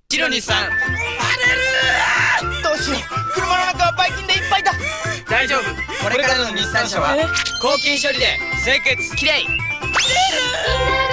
白日産。 荒れる。どうしよう、車の中はばい菌でいっぱいだ。 大丈夫、これからの日産車は抗菌処理で清潔きれい。